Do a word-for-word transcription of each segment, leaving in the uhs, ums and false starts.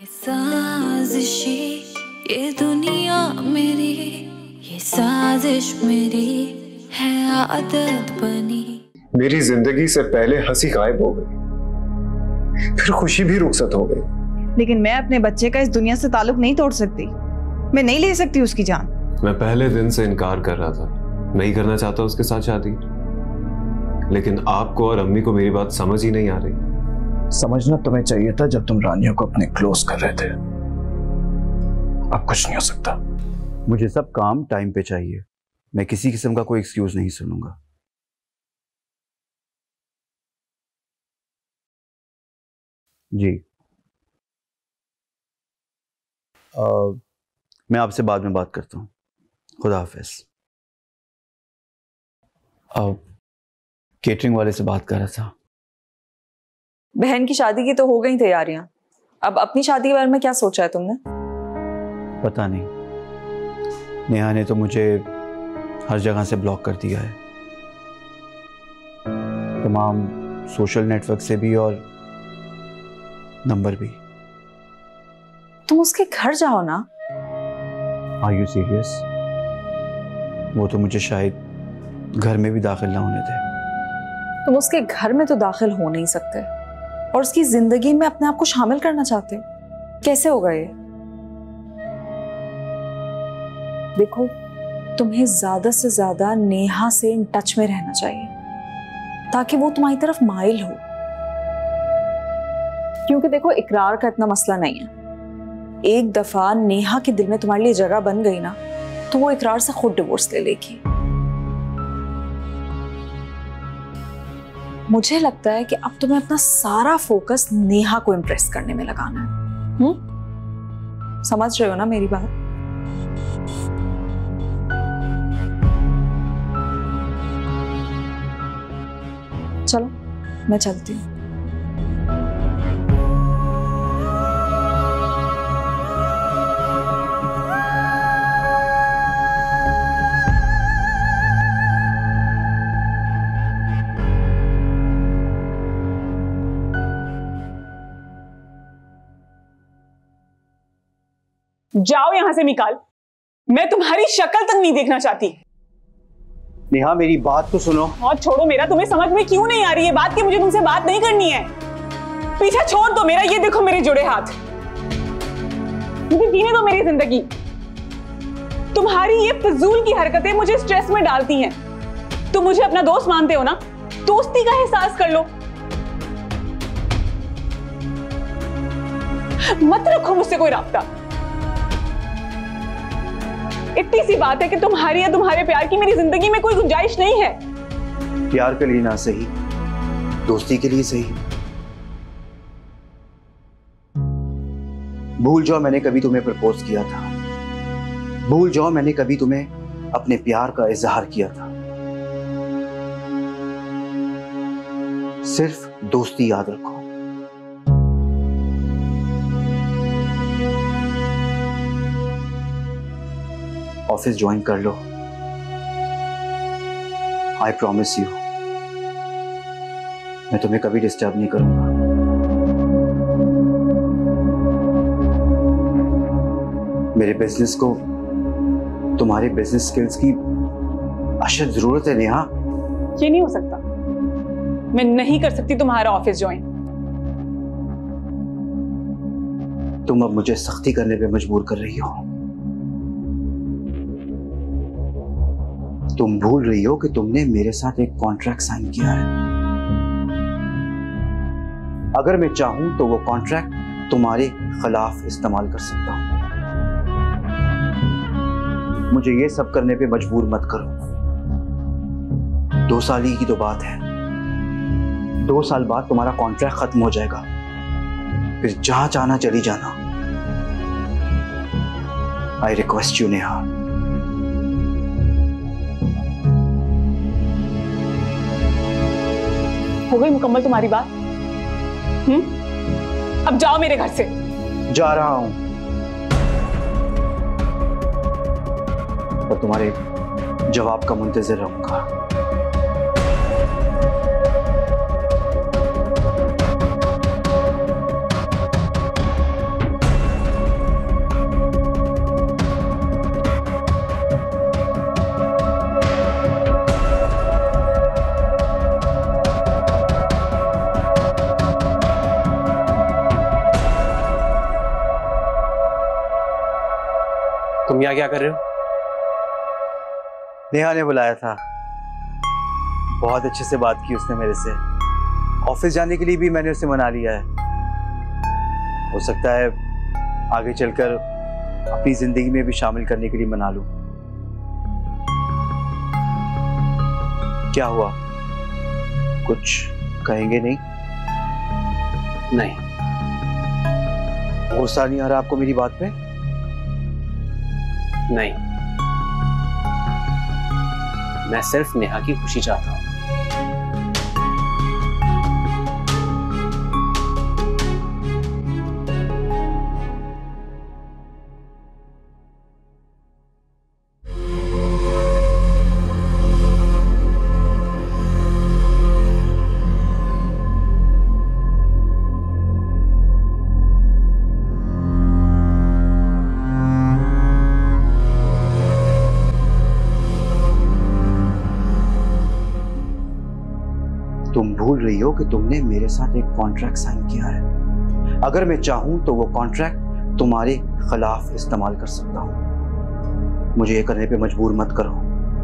साजिशी ये दुनिया मेरी, ये साजिश मेरी है आदत बनी। मेरी जिंदगी से पहले हंसी गायब हो गई, फिर खुशी भी रुखसत हो गई। लेकिन मैं अपने बच्चे का इस दुनिया से ताल्लुक नहीं तोड़ सकती, मैं नहीं ले सकती उसकी जान। मैं पहले दिन से इनकार कर रहा था, नहीं करना चाहता उसके साथ शादी, लेकिन आपको और अम्मी को मेरी बात समझ ही नहीं आ रही। समझना तुम्हें चाहिए था जब तुम रानियों को अपने क्लोज कर रहे थे। अब कुछ नहीं हो सकता। मुझे सब काम टाइम पे चाहिए, मैं किसी किस्म का कोई एक्सक्यूज नहीं सुनूंगा। जी आ, मैं आपसे बाद में बात करता हूँ। खुदा हाफिज। केटरिंग वाले से बात कर रहा था। बहन की शादी की तो हो गई तैयारियां, अब अपनी शादी के बारे में क्या सोचा है तुमने? पता नहीं, नेहा ने तो मुझे हर जगह से ब्लॉक कर दिया है, तमाम सोशल नेटवर्क से भी और नंबर भी। तुम उसके घर जाओ ना। Are you serious? वो तो मुझे शायद घर में भी दाखिल ना होने दे। तुम उसके घर में तो दाखिल हो नहीं सकते और उसकी जिंदगी में अपने आप को शामिल करना चाहते हो, कैसे होगा ये? देखो, तुम्हें ज्यादा से ज्यादा नेहा से इन टच में रहना चाहिए ताकि वो तुम्हारी तरफ माइल हो, क्योंकि देखो इकरार का इतना मसला नहीं है। एक दफा नेहा के दिल में तुम्हारे लिए जगह बन गई ना, तो वो इकरार से खुद डिवोर्स ले लेगी। मुझे लगता है कि अब तुम्हें अपना सारा फोकस नेहा को इम्प्रेस करने में लगाना है। हम्म? समझ रहे हो ना मेरी बात? चलो मैं चलती हूँ। जाओ यहां से निकाल, मैं तुम्हारी शक्ल तक नहीं देखना चाहती। नेहा मेरी बात तो सुनो। और छोड़ो मेरा, तुम्हें समझ में क्यों नहीं आ रही है बात कि मुझे तुमसे बात नहीं करनी है? पीछे छोड़ दो मेरा, ये देखो मेरे जुड़े हाथ, मुझे जीने दो मेरी जिंदगी। तुम्हारी ये फिजूल की हरकतें मुझे स्ट्रेस में डालती हैं। तुम मुझे अपना दोस्त मानते हो ना, दोस्ती का एहसास कर लो। मत रखो मुझसे कोई राब्ता। इतनी सी बात है कि तुम्हारी या तुम्हारे प्यार की मेरी जिंदगी में कोई गुंजाइश नहीं है। प्यार के लिए ना सही, दोस्ती के लिए सही। भूल जाओ मैंने कभी तुम्हें प्रपोज किया था, भूल जाओ मैंने कभी तुम्हें अपने प्यार का इजहार किया था। सिर्फ दोस्ती याद रखो। ऑफिस ज्वाइन कर लो। आई प्रॉमिस यू, मैं तुम्हें कभी डिस्टर्ब नहीं करूंगा। मेरे बिजनेस को तुम्हारे बिजनेस स्किल्स की अशद जरूरत है नेहा। ये नहीं हो सकता, मैं नहीं कर सकती तुम्हारा ऑफिस ज्वाइन। तुम अब मुझे सख्ती करने पे मजबूर कर रही हो। तुम भूल रही हो कि तुमने मेरे साथ एक कॉन्ट्रैक्ट साइन किया है। अगर मैं चाहूं तो वो कॉन्ट्रैक्ट तुम्हारे खिलाफ इस्तेमाल कर सकता हूं। मुझे ये सब करने पे मजबूर मत करो। दो साल ही की तो बात है, दो साल बाद तुम्हारा कॉन्ट्रैक्ट खत्म हो जाएगा, फिर जहां चाहना चली जाना। I request you Neha. हो गई मुकम्मल तुम्हारी बात? हम्म? अब जाओ मेरे घर से। जा रहा हूं, और तुम्हारे जवाब का मुंतजिर रहूंगा। तुम यहाँ क्या कर रहे हो? नेहा ने बुलाया था, बहुत अच्छे से बात की उसने मेरे से। ऑफिस जाने के लिए भी मैंने उसे मना लिया है। हो सकता है आगे चलकर अपनी जिंदगी में भी शामिल करने के लिए मना लूं। क्या हुआ, कुछ कहेंगे नहीं? नहीं। गुस्सा नहीं आ रहा आपको मेरी बात पे? नहीं, मैं सिर्फ नेहा की खुशी चाहता हूं। तुम भूल रही हो कि तुमने मेरे साथ एक कॉन्ट्रैक्ट साइन किया है। अगर मैं चाहूं तो वो कॉन्ट्रैक्ट तुम्हारे खिलाफ इस्तेमाल कर सकता हूं। मुझे ये करने पे मजबूर मत करो।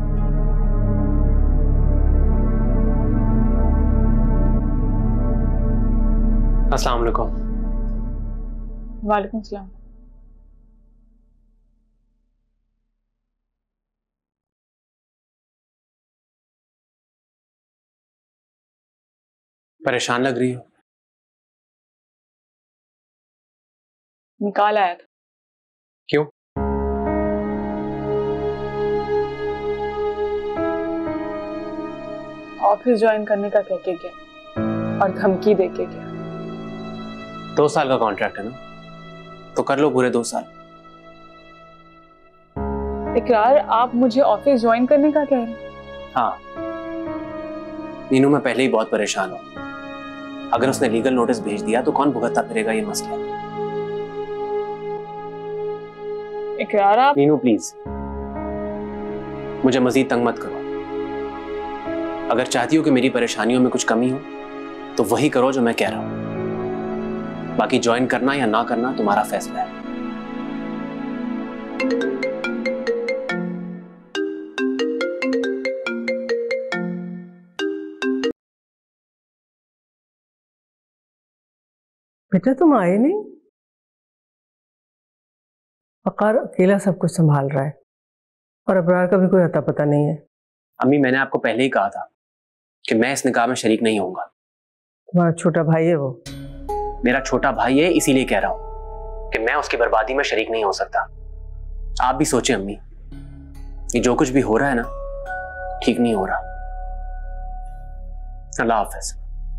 अस्सलाम वालेकुम। वालेकुम सलाम। परेशान लग रही हो? निकाल आया था। क्यों? ऑफिस ज्वाइन करने का कह के गया और धमकी दे के गया। दो साल का कॉन्ट्रैक्ट है ना, तो कर लो पूरे दो साल। इकरार, आप मुझे ऑफिस ज्वाइन करने का कह रहे हैं? हाँ नीनू, मैं पहले ही बहुत परेशान हूं। अगर उसने लीगल नोटिस भेज दिया तो कौन भुगतना फिरेगा ये मसला। इकरार, आप नीनू प्लीज मुझे मजीद तंग मत करो। अगर चाहती हो कि मेरी परेशानियों में कुछ कमी हो तो वही करो जो मैं कह रहा हूं। बाकी ज्वाइन करना या ना करना तुम्हारा फैसला है। बेटा तुम आए नहीं? वकार अकेला सब कुछ संभाल रहा है और अबरार का भी कोई अता पता नहीं है। अम्मी, मैंने आपको पहले ही कहा था कि मैं इस निकाह में शरीक नहीं होऊंगा। तुम्हारा छोटा भाई है वो। मेरा छोटा भाई है, इसीलिए कह रहा हूं कि मैं उसकी बर्बादी में शरीक नहीं हो सकता। आप भी सोचें अम्मी, ये जो कुछ भी हो रहा है ना, ठीक नहीं हो रहा। अल्लाह हाफिज।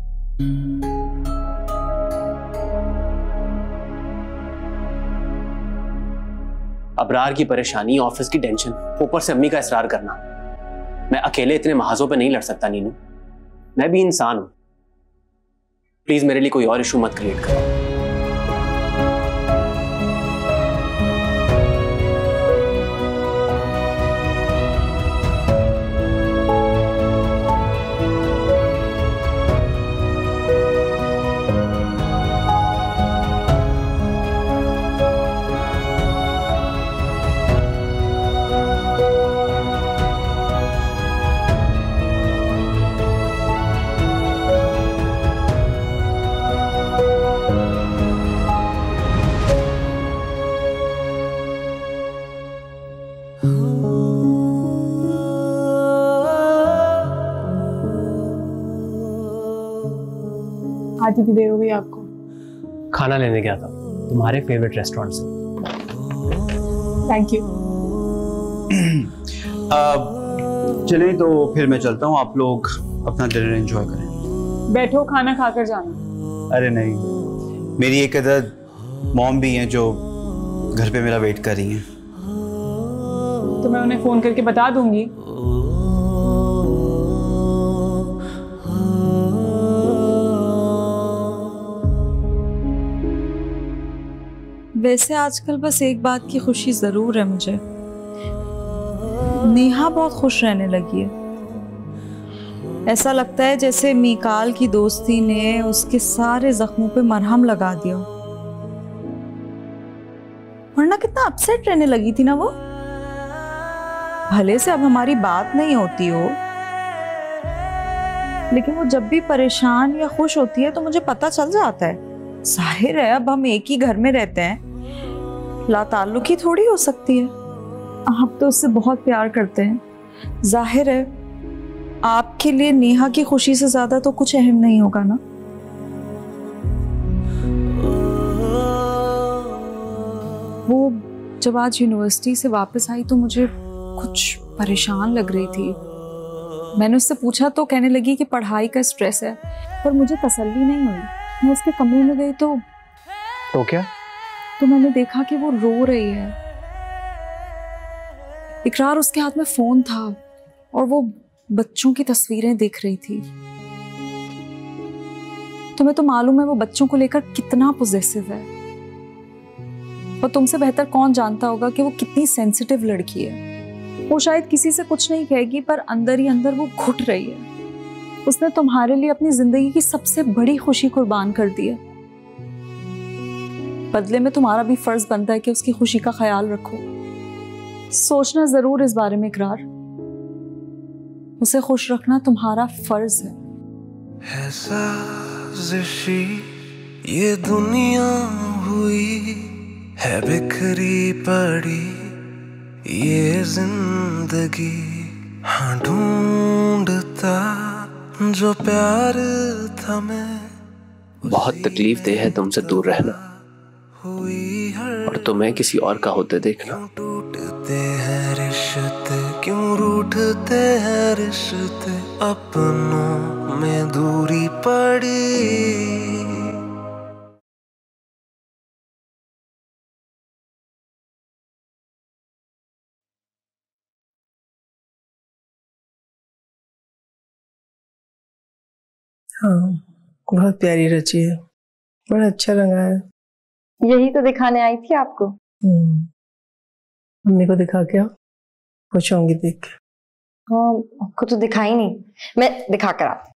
अबरार की परेशानी, ऑफिस की टेंशन, ऊपर से अम्मी का इसरार करना। मैं अकेले इतने महाजों पे नहीं लड़ सकता नीनू। मैं भी इंसान हूं। प्लीज मेरे लिए कोई और इशू मत क्रिएट करो। आधी भी देर हो गई आपको। खाना लेने गया था तुम्हारे फेवरेट रेस्टोरेंट से। Thank you. चलें तो फिर मैं चलता हूँ, आप लोग अपना डिनर एंजॉय करें। बैठो, खाना खाकर जाना। अरे नहीं, मेरी एक अदद मॉम भी हैं जो घर पे मेरा वेट कर रही हैं। तो मैं उन्हें फोन करके बता दूंगी। वैसे आजकल बस एक बात की खुशी जरूर है मुझे, नेहा बहुत खुश रहने लगी है। ऐसा लगता है जैसे मीकाल की दोस्ती ने उसके सारे जख्मों पे मरहम लगा दिया। वरना कितना अपसेट रहने लगी थी ना वो। भले से अब हमारी बात नहीं होती हो, लेकिन वो जब भी परेशान या खुश होती है तो मुझे पता चल जाता है। जाहिर है अब हम एक ही घर में रहते हैं, लाताल्लुकी थोड़ी हो सकती है। आप तो उससे बहुत प्यार करते हैं, जाहिर है आपके लिए नेहा की खुशी से ज्यादा तो कुछ अहम नहीं होगा ना। वो जब आज यूनिवर्सिटी से वापस आई तो मुझे कुछ परेशान लग रही थी। मैंने उससे पूछा तो कहने लगी कि पढ़ाई का स्ट्रेस है, पर मुझे तसल्ली नहीं हुई। मैं उसके कमरे में गई तो तो क्या? तो मैंने देखा कि वो रो रही है। इकरार उसके हाथ में फोन था और वो बच्चों की तस्वीरें देख रही थी। तुम्हें तो मालूम है वो बच्चों को लेकर कितना पॉसेसिव है, और तुमसे बेहतर कौन जानता होगा कि वो कितनी सेंसिटिव लड़की है। वो शायद किसी से कुछ नहीं कहेगी, पर अंदर ही अंदर वो घुट रही है। उसने तुम्हारे लिए अपनी जिंदगी की सबसे बड़ी खुशी कुर्बान कर दी है। बदले में तुम्हारा भी फर्ज बनता है कि उसकी खुशी का ख्याल रखो। सोचना जरूर इस बारे में इकरार। उसे खुश रखना तुम्हारा फर्ज है। है साजिशी ये दुनिया हुई है, बिखरी पड़ी ये जिंदगी, हाँ ढूंढता जो प्यार था मैं। बहुत तकलीफ दे है तुमसे दूर रहना और तुम्हें किसी और का होते देखना। टूटते हैं रिश्ते, क्यों रूठते हैं रिश्ते, अपनों में दूरी पड़ी। हाँ, बहुत प्यारी रची है, बड़ा अच्छा रंगा है। यही तो दिखाने आई थी आपको। हम्म, मम्मी को दिखा क्या? खुश होंगी देख के। हाँ, आपको तो दिखाई नहीं, मैं दिखा कर आती।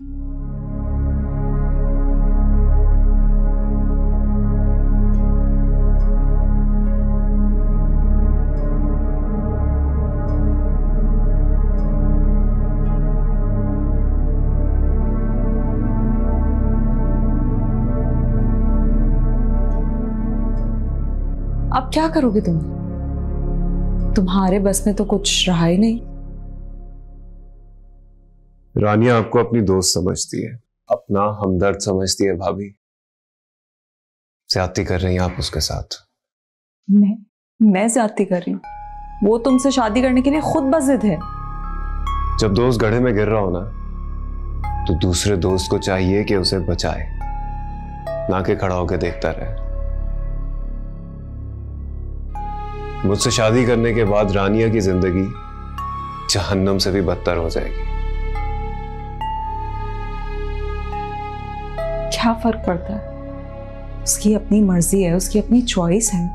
अब क्या करोगे तुम? तुम्हारे बस में तो कुछ रहा ही नहीं। रानिया आपको अपनी दोस्त समझती है, अपना हमदर्द समझती है। भाभी, ज्यादती कर रही हैं आप उसके साथ। मैं मैं ज्यादती कर रही हूँ? वो तुमसे शादी करने के लिए खुद बज़िद है। जब दोस्त गड्ढे में गिर रहा हो ना, तो दूसरे दोस्त को चाहिए कि उसे बचाए, ना कि खड़ा होकर देखता रहे। मुझसे शादी करने के बाद रानिया की जिंदगी जहन्नम से भी बदतर हो जाएगी। क्या फर्क पड़ता है? उसकी अपनी मर्जी है, उसकी अपनी चॉइस है।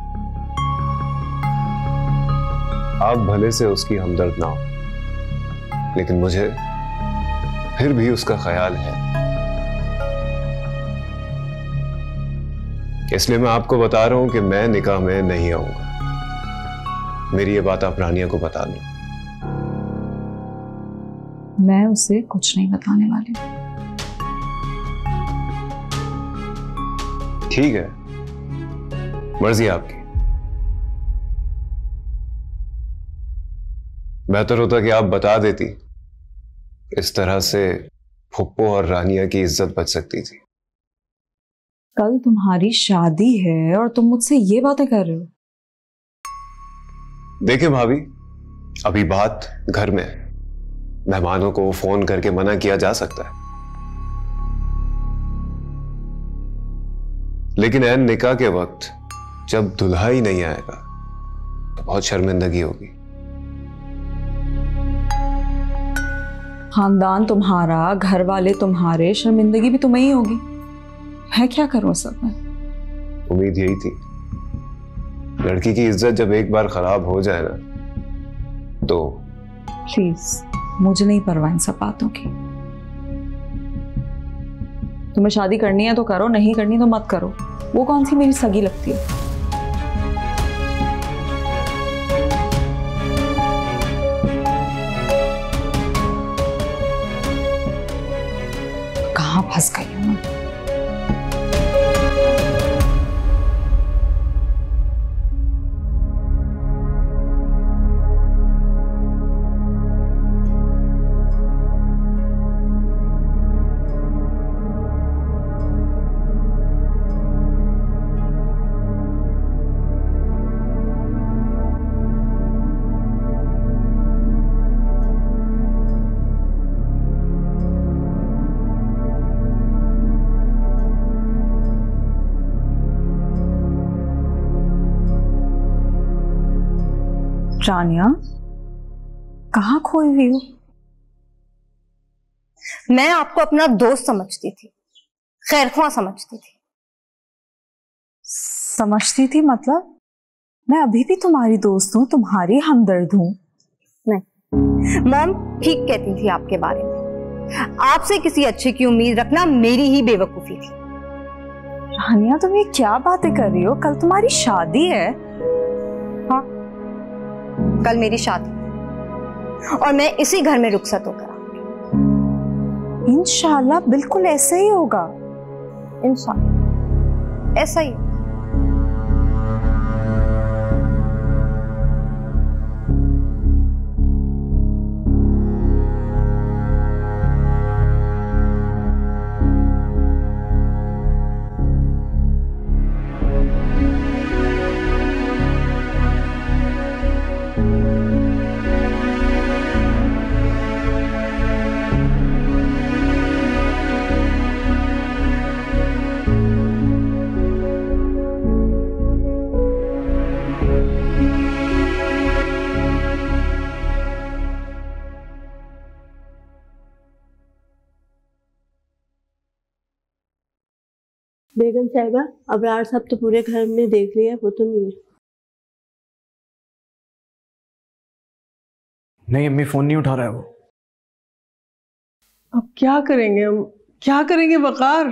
आप भले से उसकी हमदर्द ना हो, लेकिन मुझे फिर भी उसका ख्याल है। इसलिए मैं आपको बता रहा हूं कि मैं निकाह में नहीं आऊंगा। मेरी ये बात आप रानिया को बता दो। मैं उसे कुछ नहीं बताने वाली। ठीक है, मर्जी आपकी। बेहतर होता कि आप बता देती, इस तरह से फुप्पो और रानिया की इज्जत बच सकती थी। कल तुम्हारी शादी है और तुम मुझसे ये बातें कर रहे हो? देखिए भाभी, अभी बात घर में है। मेहमानों को फोन करके मना किया जा सकता है, लेकिन ऐन निकाह के वक्त जब दुल्हा ही नहीं आएगा तो बहुत शर्मिंदगी होगी। खानदान तुम्हारा, घर वाले तुम्हारे, शर्मिंदगी भी तुम्हें ही होगी। मैं क्या करूं सब में? उम्मीद यही थी। लड़की की इज्जत जब एक बार खराब हो जाए ना, तो प्लीज, मुझे नहीं परवाह इन सब बातों की। तुम्हें शादी करनी है तो करो, नहीं करनी तो मत करो। वो कौन सी मेरी सगी लगती है? कहाँ फंस गई हूँ मैं। रानिया, कहाँ खोई हुई हो? मैं आपको अपना दोस्त समझती थी, खैरख्वाह समझती थी। समझती थी मतलब? मैं अभी भी तुम्हारी दोस्त हूँ, तुम्हारी हमदर्द हूँ। नहीं, मॉम ठीक कहती थी आपके बारे में। आपसे किसी अच्छे की उम्मीद रखना मेरी ही बेवकूफी थी। रानिया, तुम ये क्या बातें कर रही हो? कल तुम्हारी शादी है। हाँ, कल मेरी शादी और मैं इसी घर में रुखसत होकर आऊंगी। इंशाल्लाह बिल्कुल ऐसा ही होगा। इंशाल्लाह ऐसा ही। बेगम साहिबा, अबरार साहब तो पूरे घर में देख लिया, वो तो नहीं है। नहीं अम्मी, फोन नहीं उठा रहा है वो। अब क्या करेंगे हम, क्या करेंगे वकार?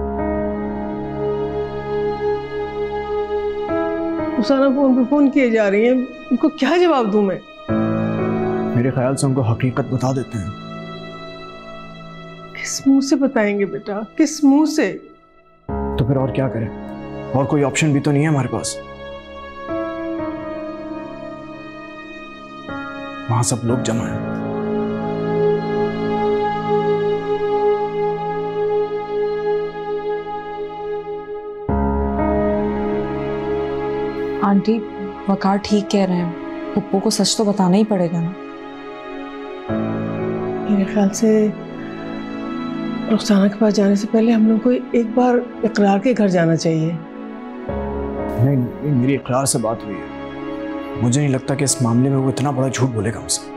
उसाना फोन पे फोन किए जा रही है, उनको क्या जवाब दूं मैं? मेरे ख्याल से उनको हकीकत बता देते हैं। किस मुंह से बताएंगे बेटा, किस मुंह से? तो फिर और क्या करें? और कोई ऑप्शन भी तो नहीं है हमारे पास। वहां सब लोग जमा हैं। आंटी, वकार ठीक कह रहे हैं, पप्पू को सच तो बताना ही पड़ेगा ना। मेरे ख्याल से रुखसाना के पास जाने से पहले हम लोग को एक बार इकरार के घर जाना चाहिए। नहीं, नहीं मेरी इकरार से बात हुई है। मुझे नहीं लगता कि इस मामले में वो इतना बड़ा झूठ बोलेगा मुझसे।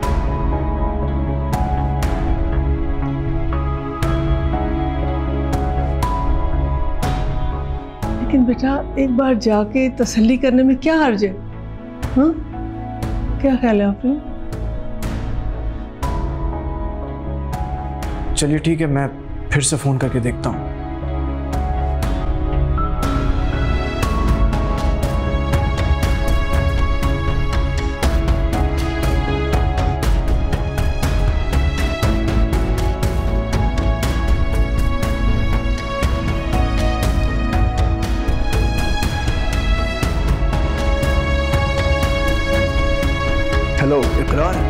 लेकिन बेटा, एक बार जाके तसल्ली करने में क्या हर्ज है? हाँ, क्या ख्याल है आपने? चलिए ठीक है, मैं फिर से फोन करके देखता हूँ। हेलो इकरार,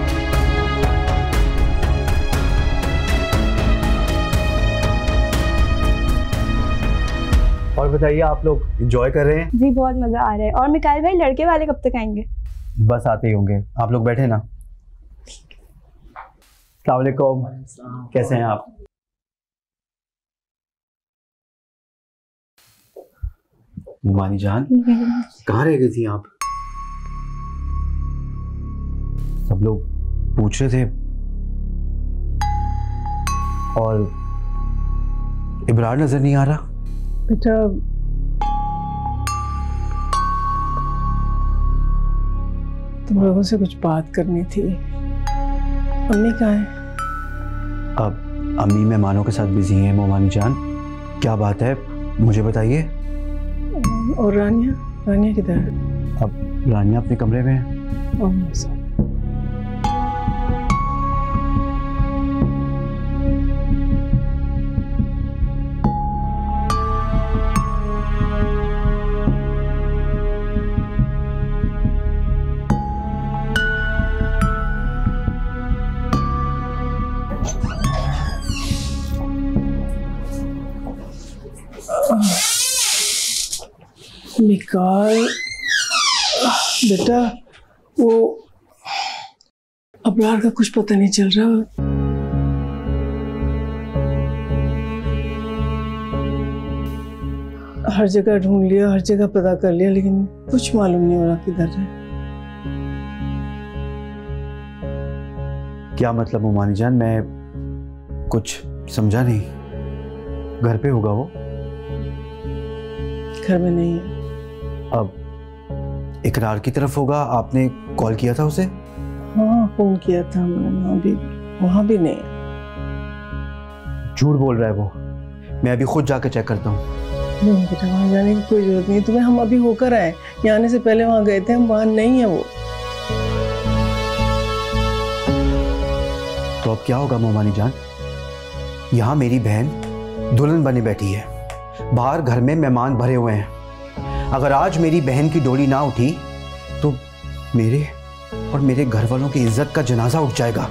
और बताइए, आप लोग एंजॉय कर रहे हैं? जी बहुत मजा आ रहा है। और मिकाइल भाई, लड़के वाले कब तक आएंगे? बस आते ही होंगे। आप लोग बैठे ना। अस्सलाम वालेकुम, कैसे हैं आप? मानी जान, कहाँ रह गई थी आप? सब लोग पूछ रहे थे और इब्रार नजर नहीं आ रहा। बेटा, तुम लोगों से कुछ बात करनी थी। अम्मी कहाँ है? अब अम्मी मेहमानों के साथ बिजी हैं मोमानी जान। क्या बात है, मुझे बताइए। और रानिया, रानिया किधर है? अब रानिया अपने कमरे में है। ओह मेरे साथ। निकाल बेटा, वो अबरार का कुछ पता नहीं चल रहा। हर जगह ढूंढ लिया, हर जगह पता कर लिया, लेकिन कुछ मालूम नहीं हो रहा किधर है। क्या मतलब मोमानी जान? मैं कुछ समझा नहीं। घर पे होगा वो? घर में नहीं है। अब इकरार की तरफ होगा। आपने कॉल किया था उसे? हाँ फोन किया था हमने, वहाँ भी वहाँ भी नहीं। झूठ बोल रहा है वो। मैं अभी खुद जाके चेक करता हूँ। नहीं बेटा, वहाँ जाने की कोई जरूरत नहीं। तुम्हें हम अभी होकर आए, यहाँ आने से पहले वहाँ गए थे हम, वहाँ नहीं है वो। तो अब क्या होगा मोमानी जान? यहाँ मेरी बहन दुल्हन बने बैठी है, बाहर घर में मेहमान भरे हुए हैं। अगर आज मेरी बहन की डोली ना उठी तो मेरे और मेरे घर वालों की इज्जत का जनाजा उठ जाएगा।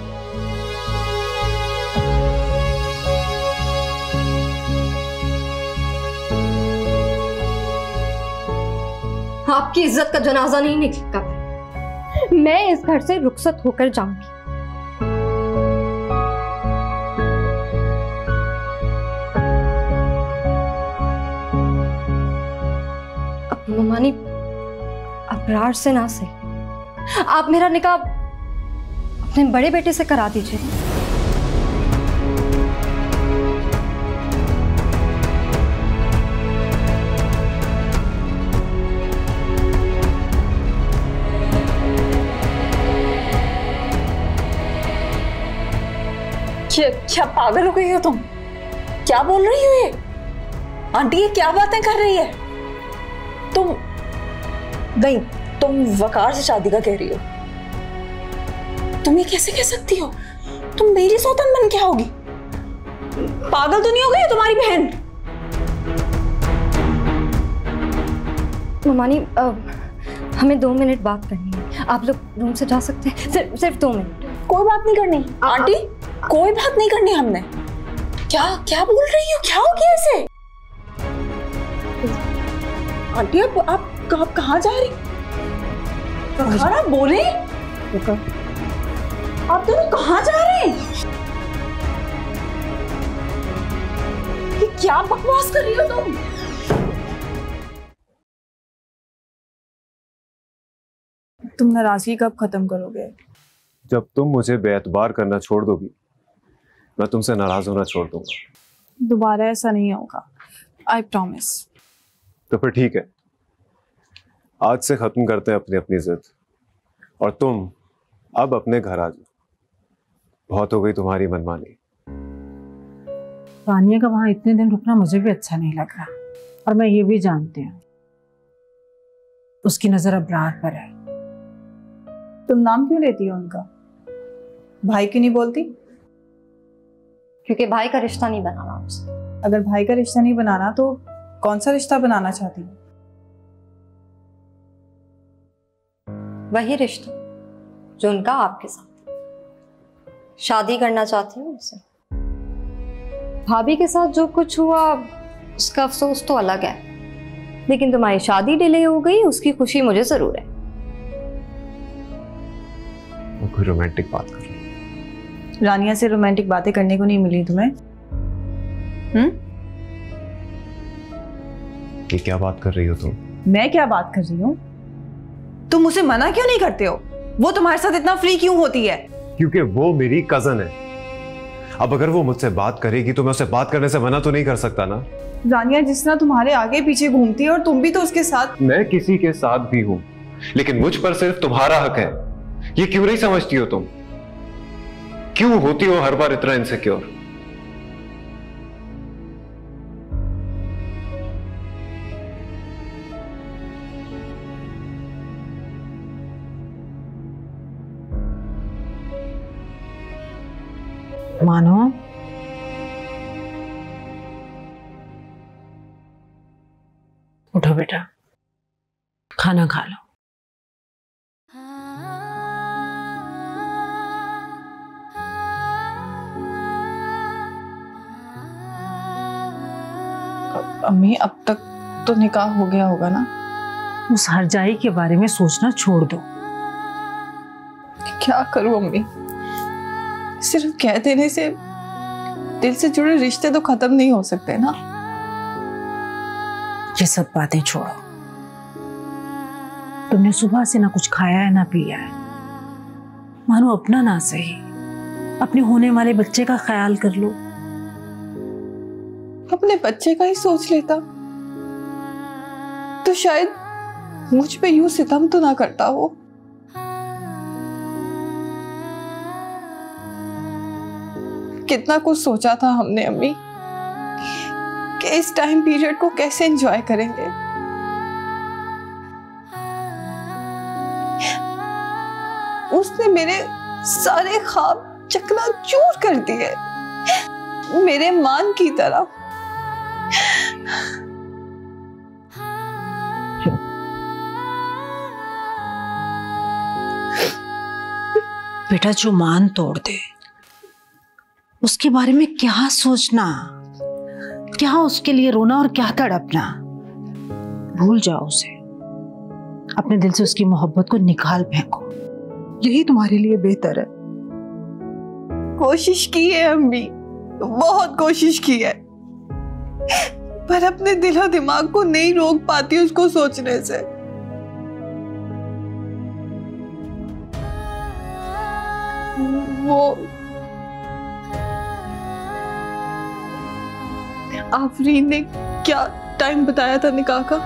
आपकी इज्जत का जनाजा नहीं निकलेगा। मैं इस घर से रुखसत होकर जाऊंगी। अब मोमानी, अबरार से ना सही, आप मेरा निकाह अपने बड़े बेटे से करा दीजिए। क्या क्या पागल हो गई हो तुम? क्या बोल रही हो ये? आंटी ये क्या बातें कर रही है? तुम नहीं, तुम वकार से शादी का कह रही हो। तुम ये कैसे कह सकती हो? तुम मेरी सौतन बन क्या होगी? पागल तो नहीं हो गई तुम्हारी बहन? मोमानी, हमें दो मिनट बात करनी है। आप लोग रूम से जा सकते हैं? सिर्फ सिर्फ दो मिनट। कोई बात नहीं करनी आंटी, कोई बात नहीं करनी हमने। क्या क्या बोल रही हो? क्या हो गया ऐसे? आंटी आप आप, आप कहाँ जा रही? खाना बोले? आप दोनों कहाँ जा रहे हैं? ये क्या बकवास कर रही हो तुम? तुम नाराजगी कब खत्म करोगे? जब तुम मुझे बेएतबार करना छोड़ दोगी, मैं तुमसे नाराज होना छोड़ दूंगा। दोबारा ऐसा नहीं होगा, आई प्रॉमिस। तो फिर ठीक है, आज से खत्म करते हैं अपनी अपनी जिद, और तुम अब अपने घर आ जाओ। बहुत हो गई तुम्हारी मनमानी। तानिया का वहां इतने दिन रुकना मुझे भी अच्छा नहीं लग रहा, और मैं ये भी जानती हूँ उसकी नजर अबरार पर है। तुम नाम क्यों लेती हो उनका? भाई क्यों नहीं बोलती? क्योंकि भाई का रिश्ता नहीं बनाना उनसे। अगर भाई का रिश्ता नहीं बनाना तो कौन सा रिश्ता बनाना चाहती हो? वही रिश्ता जो उनका आपके साथ। शादी करना चाहती हूँ उनसे। भाभी के साथ जो कुछ हुआ उसका अफसोस तो अलग है, लेकिन तुम्हारी शादी डिले हो गई उसकी खुशी मुझे जरूर है। वो कोई रोमांटिक बात कर रही है। रानिया से रोमांटिक बातें करने को नहीं मिली तुम्हें? हम्म? ये क्या बात कर रही हो तुम? मैं क्या बात कर रही हूँ? तुम उसे मना क्यों नहीं करते हो? वो तुम्हारे साथ इतना फ्री क्यों होती है? क्योंकि वो मेरी कजन है। अब अगर वो मुझसे बात करेगी तो मैं उसे बात करने से मना तो नहीं कर सकता ना। रानिया जिस तरह तुम्हारे आगे पीछे घूमती है और तुम भी तो उसके साथ। मैं किसी के साथ भी हूं, लेकिन मुझ पर सिर्फ तुम्हारा हक है। ये क्यों नहीं समझती हो तुम? क्यों होती हो हर बार इतना इनसिक्योर? मानो, उठो बेटा, खाना खा लो। अम्मी अब तक तो निकाह हो गया होगा ना? उस हरजाई के बारे में सोचना छोड़ दो। क्या करूं अम्मी, सिर्फ कह देने से दिल से जुड़े रिश्ते तो खत्म नहीं हो सकते ना। ये सब बातें छोड़ो। तुमने सुबह से ना कुछ खाया है ना पिया है। मानो अपना ना सही, अपने होने वाले बच्चे का ख्याल कर लो। अपने बच्चे का ही सोच लेता तो शायद मुझ पे यूं सितम तो ना करता वो। कितना कुछ सोचा था हमने अम्मी कि इस टाइम पीरियड को कैसे एंजॉय करेंगे। उसने मेरे सारे ख्वाब चकनाचूर कर दिए, मेरे मान की तरह। बेटा, जो मान तोड़ दे उसके बारे में क्या सोचना, क्या उसके लिए रोना और क्या तड़पना। भूल जाओ उसे, अपने दिल से उसकी मोहब्बत को निकाल फेंको। यही तुम्हारे लिए बेहतर है। कोशिश की है अम्मी, बहुत कोशिश की है, पर अपने दिल और दिमाग को नहीं रोक पाती उसको सोचने से। वो आफरीन ने क्या टाइम बताया था निकाह का?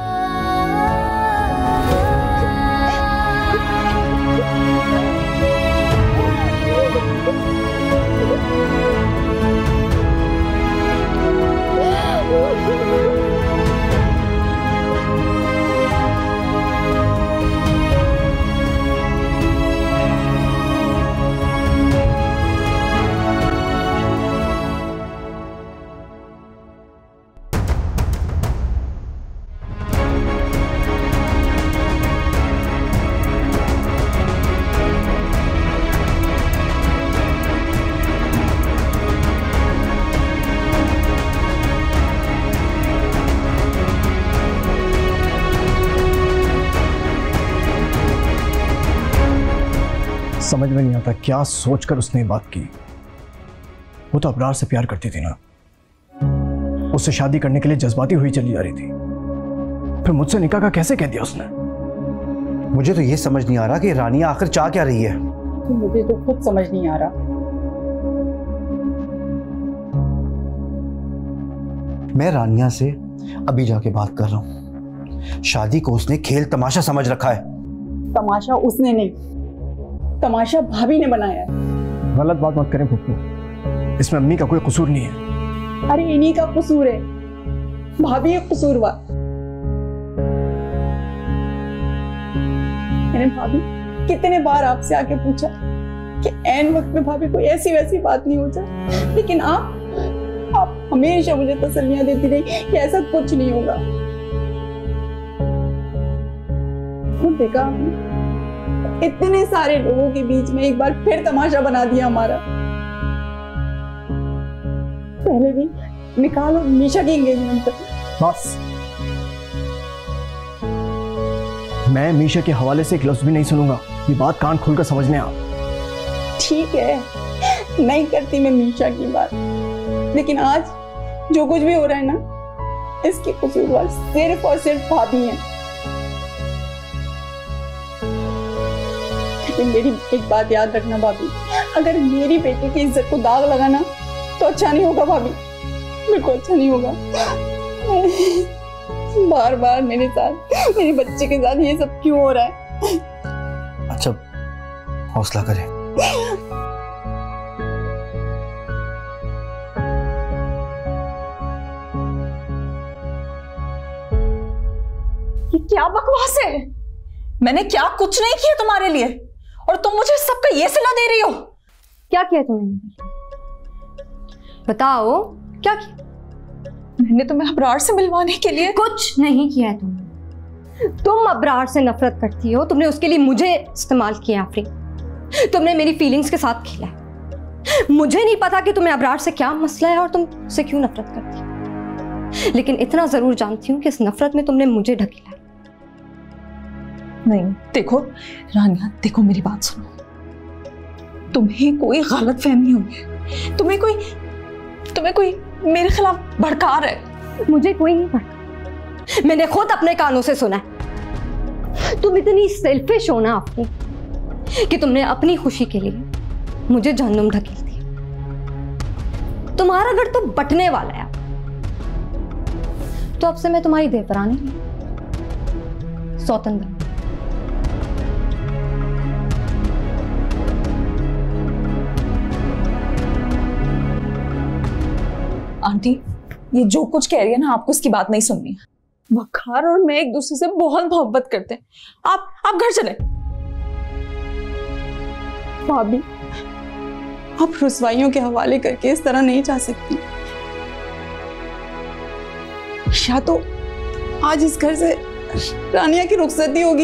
समझ में नहीं आता क्या सोचकर उसने बात की। वो तो अबरार से प्यार करती थी ना, उससे शादी करने के लिए जज्बाती हुई चली जा रही थी, फिर मुझसे निकाह का कैसे कह दिया उसने? मुझे तो ये समझ नहीं आ रहा कि रानिया आखिर चाह क्या रही है। तो मुझे तो खुद समझ नहीं आ रहा। मैं रानिया से अभी जाके बात कर रहा हूँ। शादी को उसने खेल तमाशा समझ रखा है। तमाशा उसने नहीं, तमाशा भाभी ने बनाया है। गलत बात मत करें फुप्पू, इसमें अम्मी का कोई कसूर नहीं है। अरे इन्हीं का कसूर है, भाभी है कसूरवार। मैंने भाभी कितने बार आपसे आके पूछा कि ऐन वक्त में भाभी कोई ऐसी वैसी बात नहीं हो जाए, लेकिन आप आप हमेशा मुझे तसल्लियां देती रही कि ऐसा कुछ नहीं होगा। देखा आपने, इतने सारे लोगों के बीच में एक बार फिर तमाशा बना दिया हमारा। पहले भी निकाल और मीशा की एंगेजमेंट तक। बस, मैं मीशा के हवाले से एक लफ्ज भी नहीं सुनूंगा। ये बात कान खोलकर समझने आप। ठीक है, नहीं करती मैं मीशा की बात, लेकिन आज जो कुछ भी हो रहा है ना, इसके कसूरवार सिर्फ और सिर्फ भाभी हैं। लेकिन मेरी एक बात याद रखना भाभी, अगर मेरी बेटी की इज्जत को दाग लगाना तो अच्छा नहीं होगा भाभी, बिल्कुल अच्छा नहीं होगा। बार बार मेरे साथ, मेरे बच्चे के साथ ये सब क्यों हो रहा है? अच्छा, हौसला करें। ये क्या बकवास है? मैंने क्या कुछ नहीं किया तुम्हारे लिए, और तुम मुझे सबका ये सिला दे रही हो। क्या किया तुमने? बताओ क्या किया? मैंने तुम्हें अबरार से मिलवाने के लिए कुछ नहीं किया है तुमने। तुम अबरार से नफरत करती हो, तुमने उसके लिए मुझे इस्तेमाल किया आफरीन। तुमने मेरी फीलिंग्स के साथ खेला है। मुझे नहीं पता कि तुम्हें अबरार से क्या मसला है और तुम उससे क्यों नफरत करती हो, लेकिन इतना जरूर जानती हूँ कि इस नफरत में तुमने मुझे ढकेला। नहीं देखो रानिया, देखो मेरी बात सुनो, तुम्हें कोई गलत फहमी हुई है, तुम्हें कोई तुम्हें कोई मेरे खिलाफ भड़का रहा है। मुझे कोई नहीं भड़का, मैंने खुद अपने कानों से सुना है। तुम इतनी सेल्फिश हो ना अपनी कि तुमने अपनी खुशी के लिए मुझे जहन्नुम ढकेल दिया। तुम्हारा घर तो बटने वाला है, तो अब से मैं तुम्हारी देवरानी नहीं, सौतन बन। आंटी, ये जो कुछ कह रही है ना, आपको उसकी बात नहीं सुननी है। वकार और मैं एक दूसरे से बहुत मोहब्बत करते हैं। आप आप घर चले। भाभी, आप रुसवाइयों के हवाले करके इस तरह नहीं जा सकती। या तो आज इस घर से रानिया की रुखसती होगी,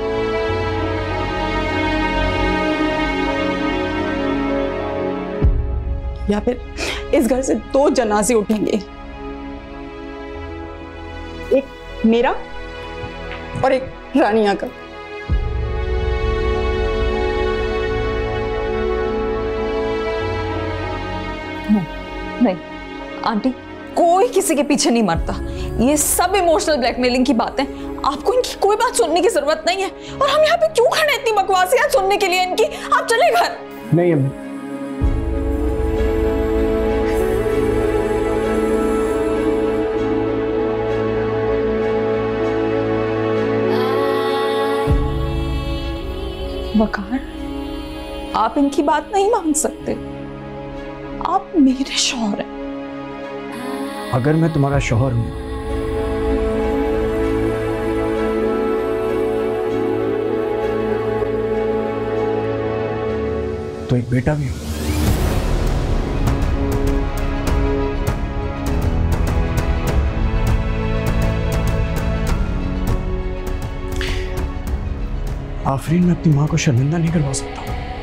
या फिर इस घर से दो जनाजे उठेंगे, एक मेरा और एक रानिया का। नहीं, नहीं आंटी, कोई किसी के पीछे नहीं मरता। ये सब इमोशनल ब्लैकमेलिंग की बातें, आपको इनकी कोई बात सुनने की जरूरत नहीं है। और हम यहाँ पे क्यों खड़े इतनी बकवासियां सुनने के लिए इनकी? आप चले घर। नहीं अम्मी, वकार, आप इनकी बात नहीं मान सकते। आप मेरे शौहर हैं। अगर मैं तुम्हारा शौहर हूं तो एक बेटा भी हूं। आफरीन, मैं अपनी मां को शर्मिंदा नहीं करवा सकता।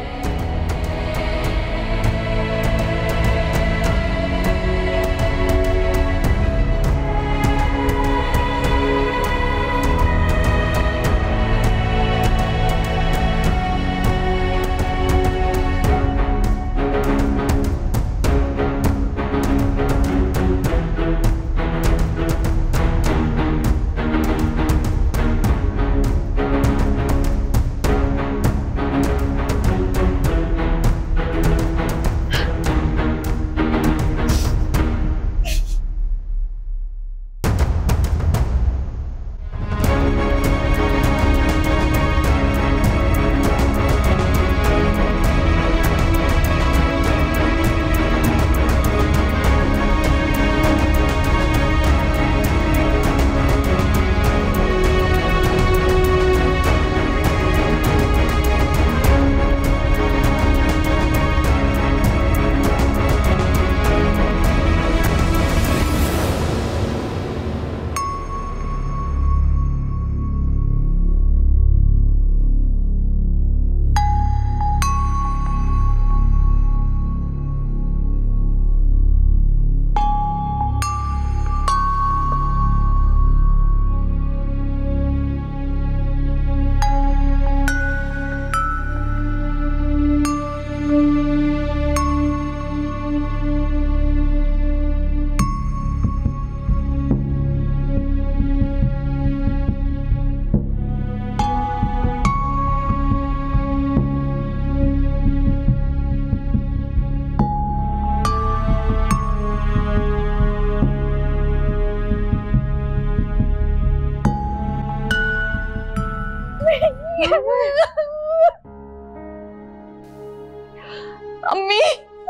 अम्मी,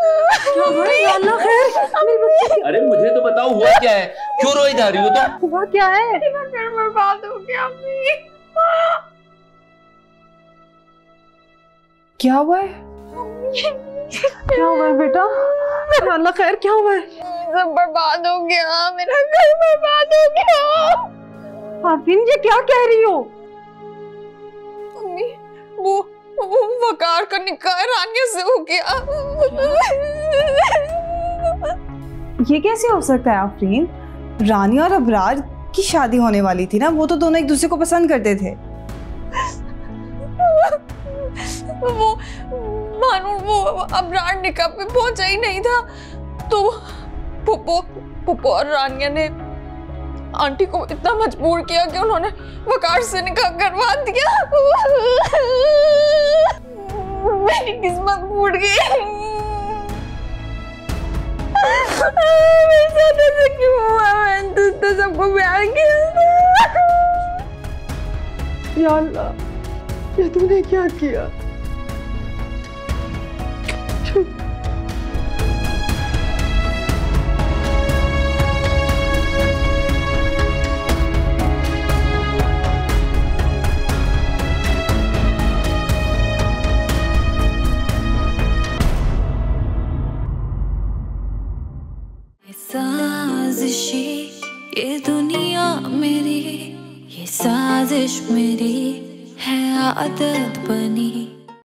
अरे मुझे तो बताओ हुआ क्या है, क्यों रोई जा रही हो? तो हुआ क्या है? बर्बाद हो गया अम्मी। क्या हुआ है? क्या हुआ है बेटा? अल्लाह खैर, क्या हुआ है? सब बर्बाद हो गया, मेरा घर बर्बाद हो गया। आफरीन, ये क्या कह रही हो? अम्मी, वो वो वकार का निकाह रानिया से हो गया। ये कैसे हो सकता है आफरीन? रानिया और अबरार की शादी होने वाली थी ना, वो तो दोनों एक दूसरे को पसंद करते थे। और वो अबरार निकाह पे पहुंचा ही नहीं था तो पुप्पो पुप्पो और रानिया ने आंटी को इतना मजबूर किया कि उन्होंने वकार से निकाह करवा दिया। मेरी किस्मत फूट गई। मेरे साथ ऐसा क्यों हुआ? मैंने तो सबको प्यार किया। या अल्लाह, ये तूने क्या किया? साजिशी ये दुनिया मेरी, ये साजिश मेरी है आदत बनी।